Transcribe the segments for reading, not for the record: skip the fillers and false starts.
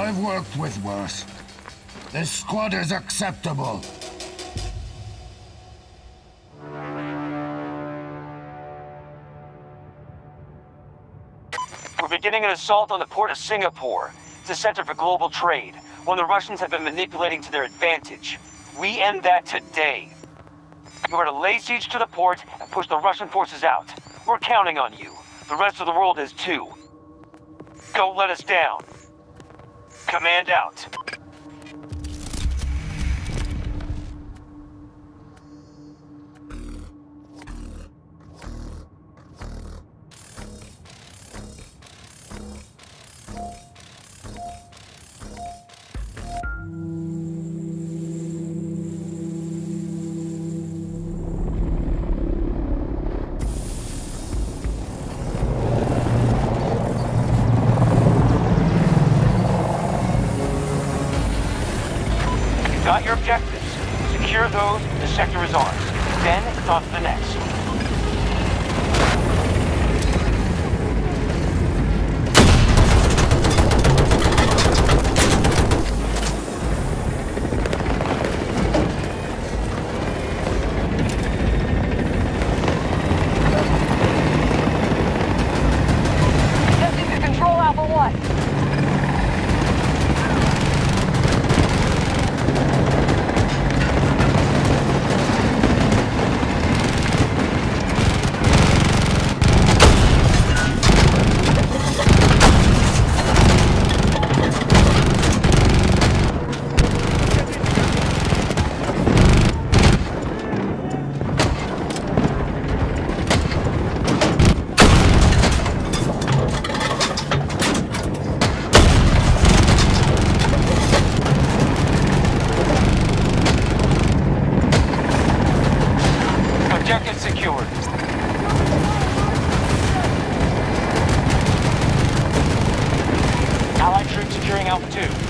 I've worked with worse. This squad is acceptable. We're beginning an assault on the port of Singapore. It's a center for global trade, one the Russians have been manipulating to their advantage. We end that today. You are to lay siege to the port and push the Russian forces out. We're counting on you. The rest of the world is too. Don't let us down. Command out. Got your objectives. Secure those, the sector is ours. Then, it's on to the next. Testing to control Alpha 1. Objective secured. Allied troops securing Alpha 2.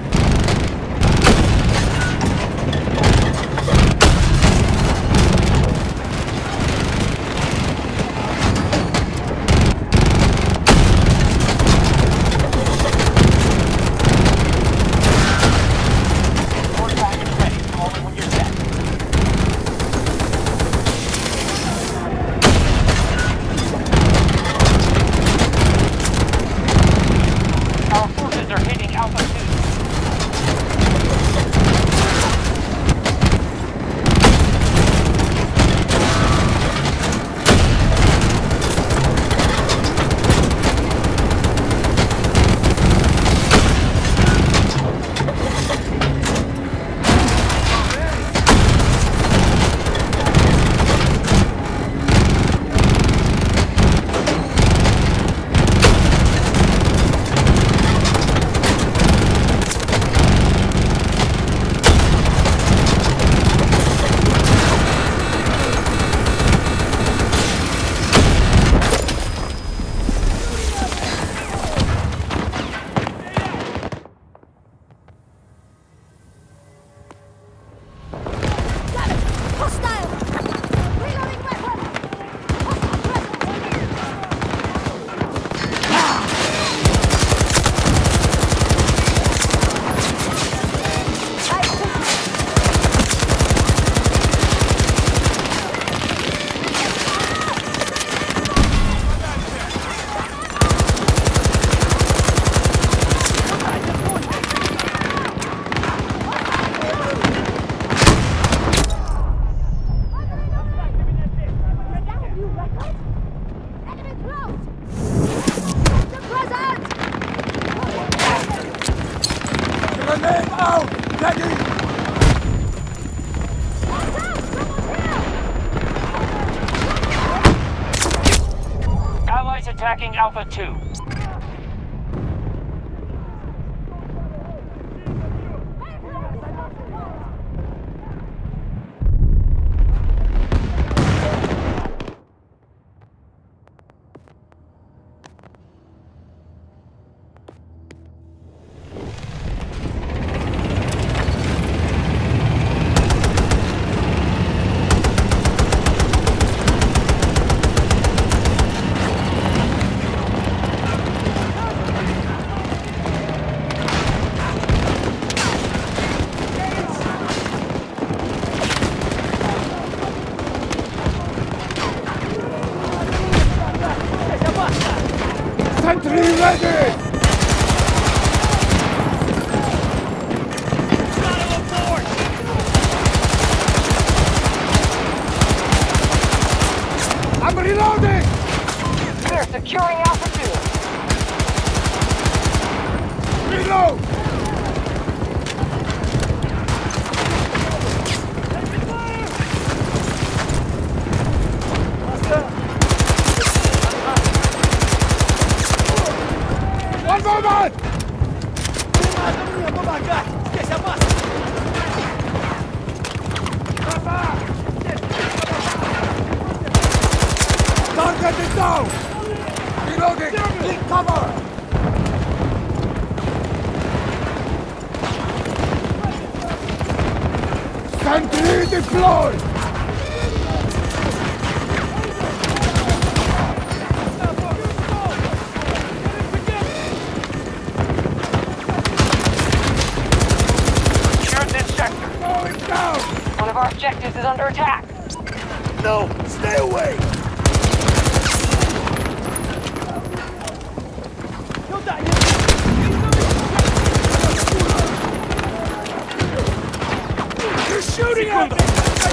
Allies attacking Alpha 2. Sentry ready! I'm reloading! We're securing Alpha 2. Reload! One moment! Target is down! Reloading! Take cover! Sentry deployed! Secure this sector. Going down! One of our objectives is under attack. No! Stay away! You're shooting at them!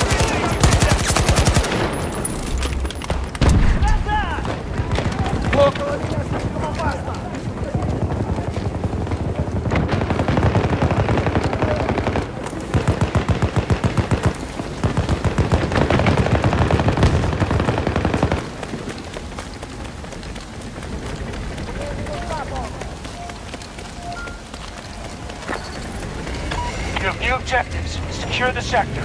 You have new objectives. Secure the sector.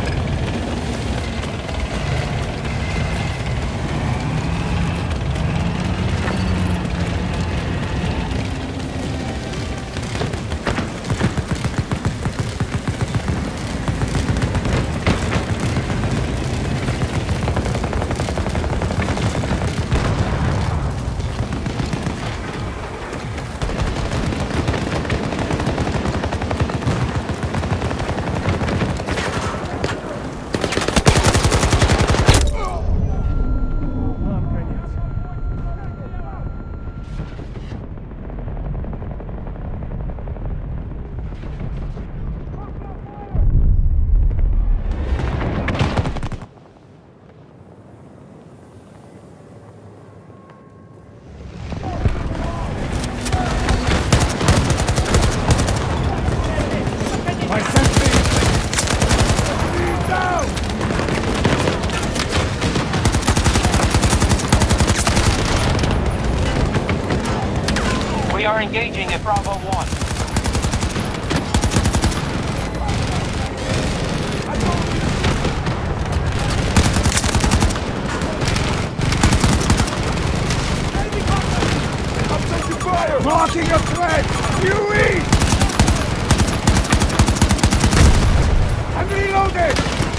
My sentry! Lead down! We are engaging at Bravo 1. I'm taking fire! Blocking a threat! UE! I'm reloading!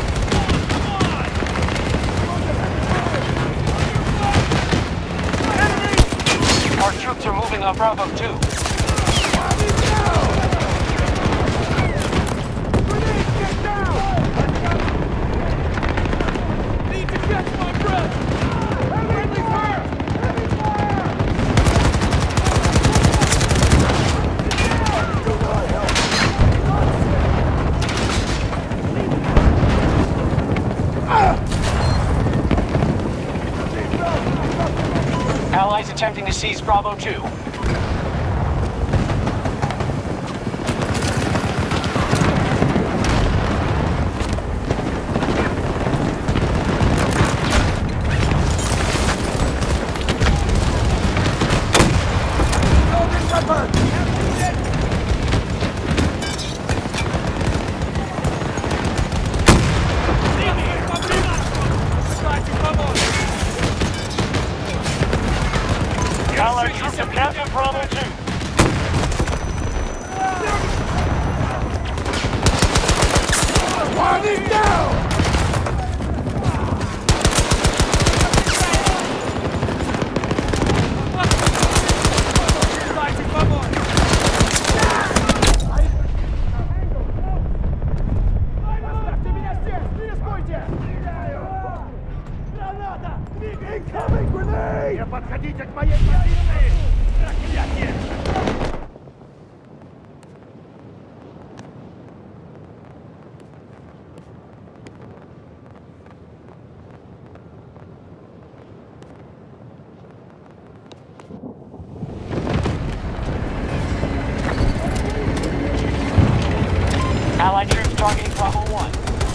Our troops are moving on Bravo 2. Need to catch my breath! Friendly fire! Heavy fire! Allies attempting to seize Bravo 2. Loading weapon! Allied troops have captured Incoming grenade! Не подходите к моей позиции! Проклятие! Allied troops targeting Bravo 1.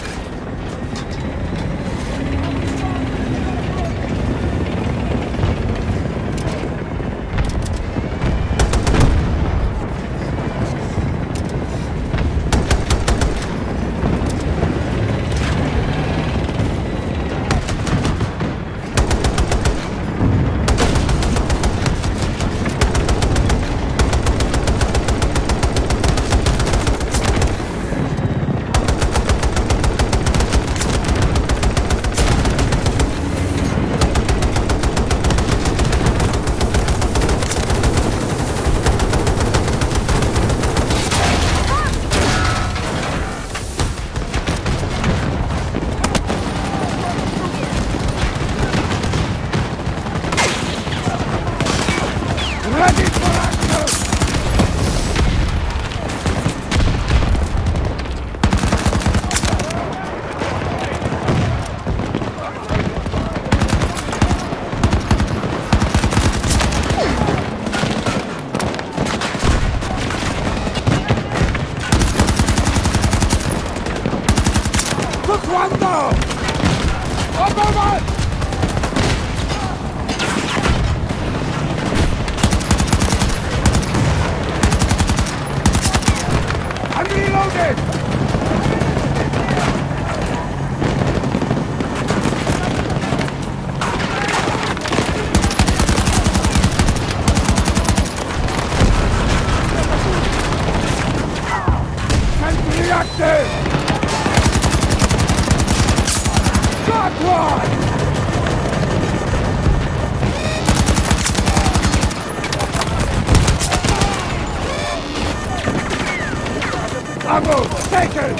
Ammo taken!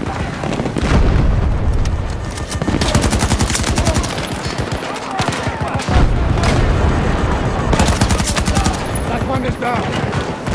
That one is down.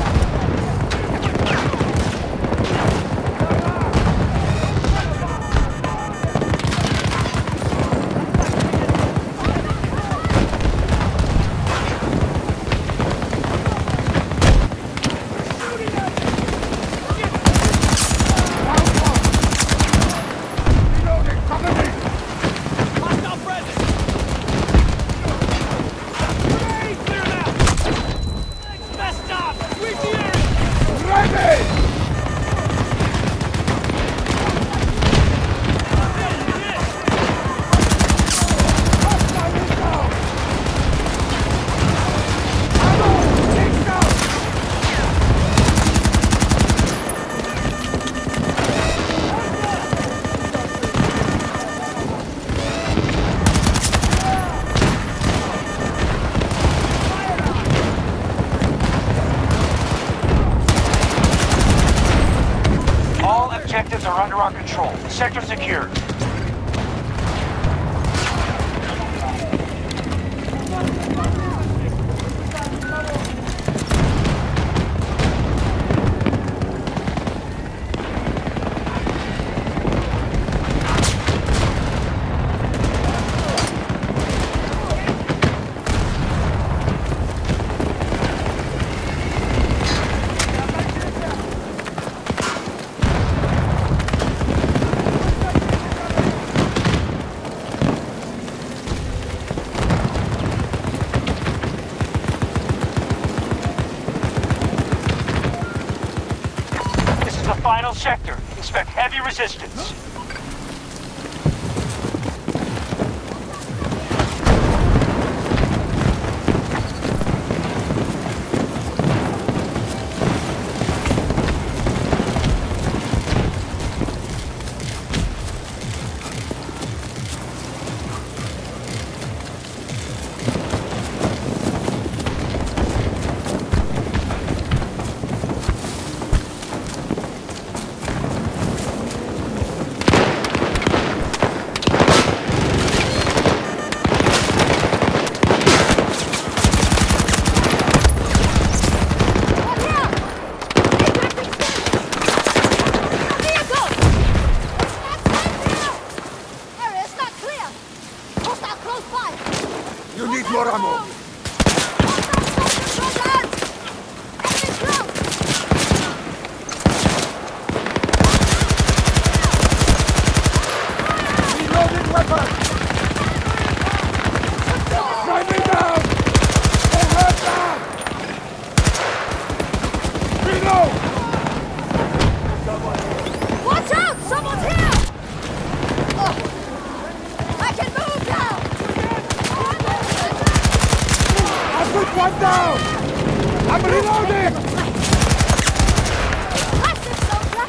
Objectives are under our control. Sector secured. Final sector. Expect heavy resistance. fire! You need more ammo. Reloading weapon! Strike me down! They hurt down! Reload! Watch out! Someone's here! Oh, I can move now! I put one down! I'm reloading! That's it, soldier!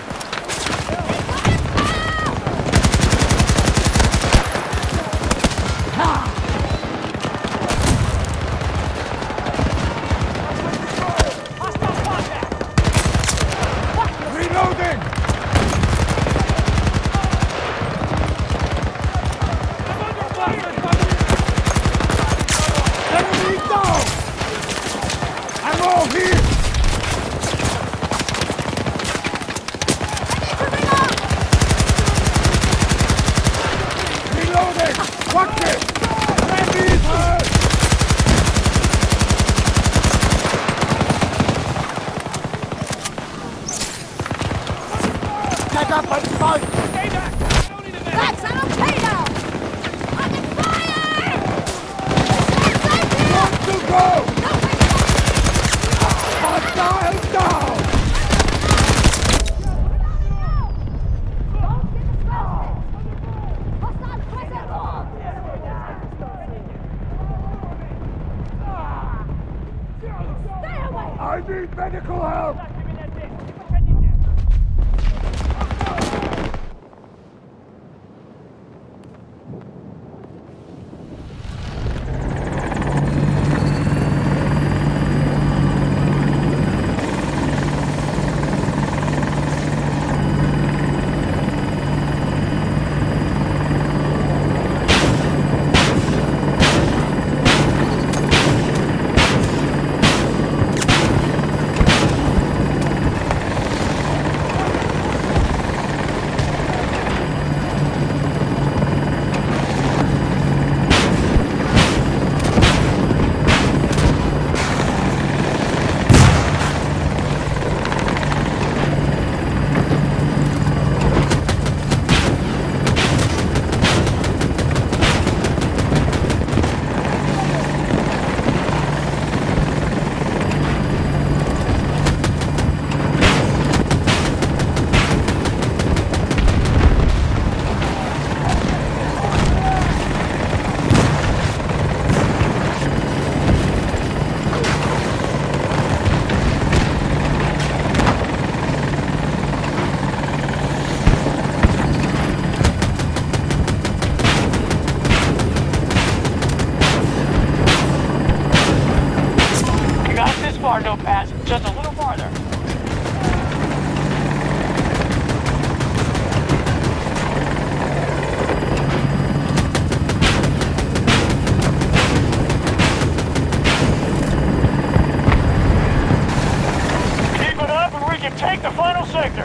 Reloading! Enemy down! Ammo here! Reloading! Watch it! Enemies hurt! Get up and fight! Stay back! I don't need a minute! That's an okay now! Under fire! Want to go! Hostile down! Stay away! I need medical help! No pass, just a little farther. Keep it up and we can take the final sector.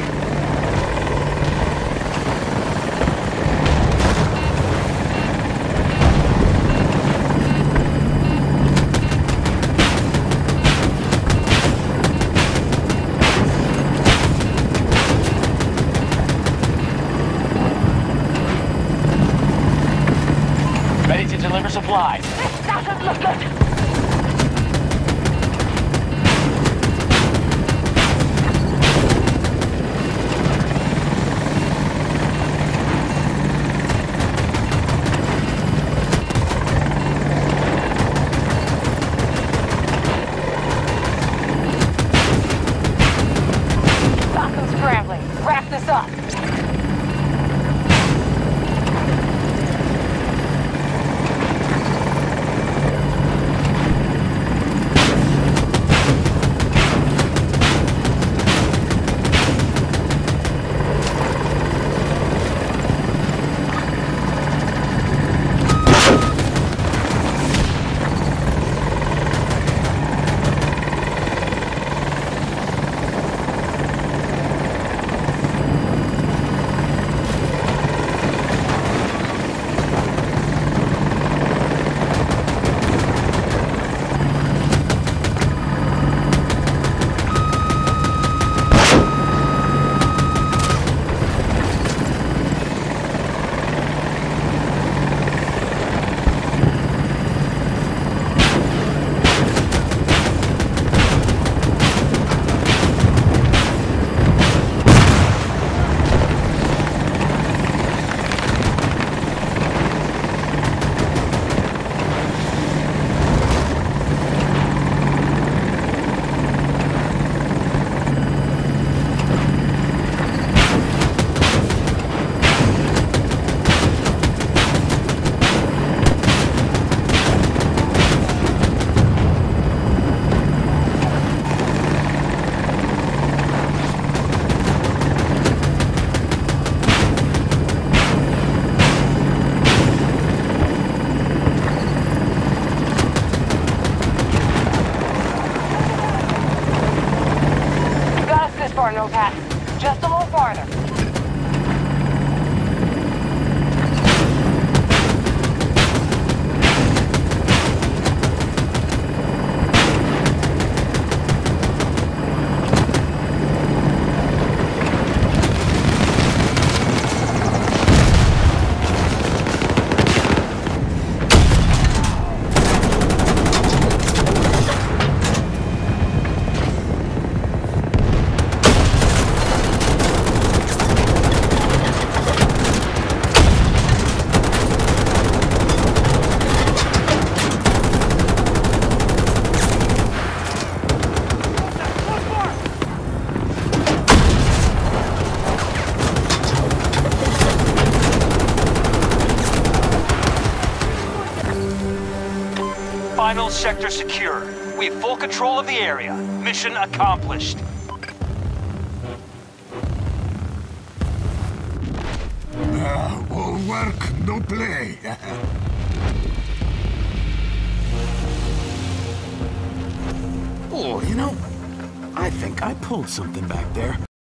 Ready to deliver supplies. This doesn't look good! Falcon's scrambling. Wrap this up! Final sector secure. We have full control of the area. Mission accomplished. All work, no play. Oh, you know, I think I pulled something back there.